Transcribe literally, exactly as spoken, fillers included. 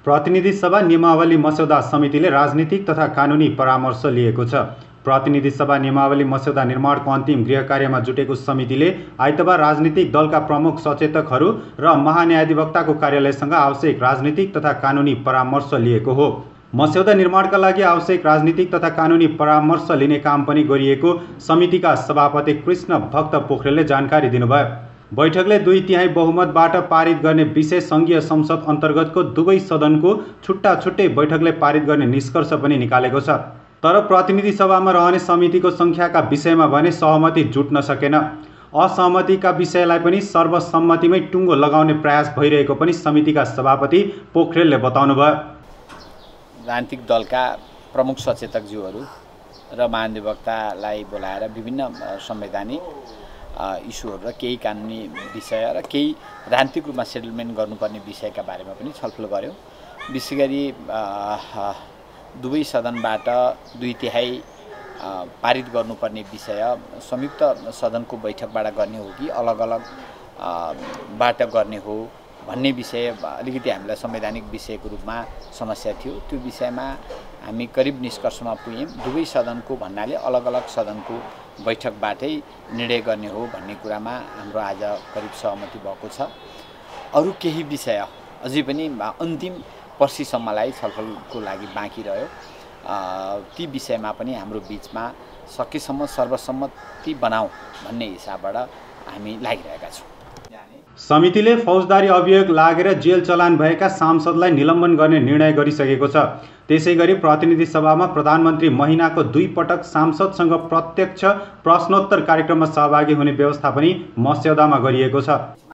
प्रतिनिधि सभा नियमावली मस्यौदा समितिले राजनीतिक तथा कानुनी परामर्श लिएको छ। प्रतिनिधि सभा नियमावली मस्यौदा निर्माणको अन्तिम गृह कार्यमा जुटेको समितिले आइतबार राजनीतिक दलका प्रमुख सचेतकहरू र महान्यायाधिवक्ताको कार्यालयसँग आवश्यक राजनीतिक तथा कानुनी परामर्श लिएको हो। मस्यौदा निर्माणका लागि आवश्यक राजनीतिक तथा कानुनी परामर्श लिने काम पनि गरिएको समितिका सभापति कृष्ण भक्त पोखरेलले जानकारी दिनुभयो। बैठकले दुई तिहाई बहुमतबाट पारित गर्ने विषय संघीय संसद अन्तर्गतको दुवै सदनको छुट्टा छुट्टै बैठकले पारित गर्ने निष्कर्ष पनि निकालेको छ। तर प्रतिनिधि सभामा रहने समितिको संख्याका विषयमा भने सहमति जुट्न सकेन। असहमतिका विषयलाई पनि सर्वसम्मतिमै टुङ्गो लगाउने प्रयास भइरहेको पनि समितिका सभापति पोखरेलले बताउनुभयो। राजनीतिक दलका प्रमुख सचेतकज्यूहरू र महाधिवक्तालाई बोलाएर विभिन्न संवैधानिक इस्युहरू र केही कानुनी विषय र केही राजनीतिक रूपमा सेटलमेन्ट गर्नुपर्ने विषयका बारेमा पनि छलफल गर्यो। विशेष गरी दुवै सदनबाट दुई तिहाई पारित गर्नुपर्ने विषय संयुक्त सदनको बैठकबाट गर्ने हो कि अलग अलग बाट गर्ने हो भन्ने विषय अलिकति हामीलाई संवैधानिक विषयको रूपमा समस्या थियो। त्यो विषयमा हामी करिब निष्कर्षमा पुग्यौँ। दुवै सदनको भन्नाले अलग अलग सदनको बैठकबाटै निर्णय गर्ने हो भन्ने कुरामा हाम्रो आज करिब सहमति भएको छ। अरू केही विषय अझै पनि अन्तिम पर्सिसम्मलाई छलफलको लागि बाँकी रह्यो। ती विषयमा पनि हाम्रो बिचमा सकेसम्म सर्वसम्मति बनाऊ भन्ने हिसाबबाट हामी लागिरहेका छौँ। समितिले फौजदारी अभियोग लागेर जेल चलान भएका सांसदलाई निलम्बन गर्ने निर्णय गरिसकेको छ। त्यसैगरी प्रतिनिधि सभामा प्रधानमन्त्री महिनाको दुई पटक सांसदसँग प्रत्यक्ष प्रश्नोत्तर कार्यक्रममा सहभागी हुने व्यवस्था पनि मस्यौदामा गरिएको छ।